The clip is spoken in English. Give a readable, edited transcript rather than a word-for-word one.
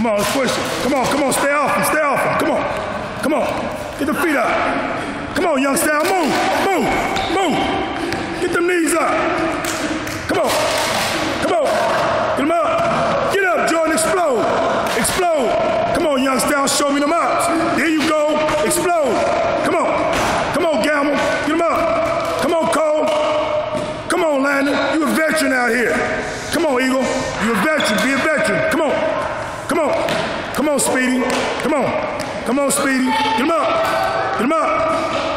Come on, let's push it. Come on, stay off him, stay off him. Come on, get the feet up. Come on, youngster, move. Get them knees up. Come on, get them up. Get up, Jordan, explode. Come on, youngster, show me them ups. There you go, explode. Come on, Gamble, get them up. Come on, Cole. Come on, Landon, you a veteran out here. Come on, Eagle, you a veteran, be a veteran. Come on, Speedy. Come on, Speedy. Get him up.